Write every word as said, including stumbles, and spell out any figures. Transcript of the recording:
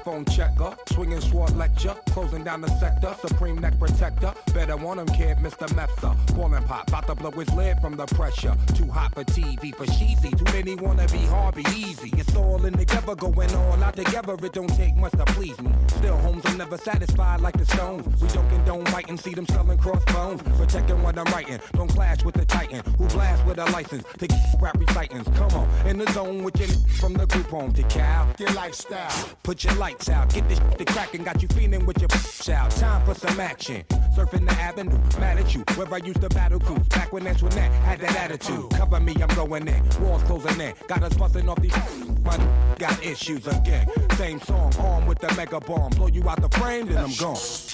Microphone checker, swinging sword lecture, closing down the sector, supreme neck protector. Better want him, kid, Mister Mepsa. Ballin' pop, bout to blow his lid from the pressure. Too hot for T V, for cheesy. Too many wanna be hard, be easy. It's all in together, going all out together. It don't take much to please me. Still, homes are never satisfied like the Stones. We don't condone biting, see them selling crossbones. Protecting what I'm writing, don't clash with the titan who blast with a license to get rap recitants. Come on, in the zone with your from the group home to Cal. Your lifestyle. Put your lights out, get this shit to crackin', got you feeling with your shout. Time for some action. Surfing the avenue, mad at you. Where I used to battle cruise, back when Antoinette had that attitude. Cover me, I'm going in. Walls closing in, got us busting off these. My got issues again. Same song, armed with the mega bomb. Blow you out the frame, then I'm gone.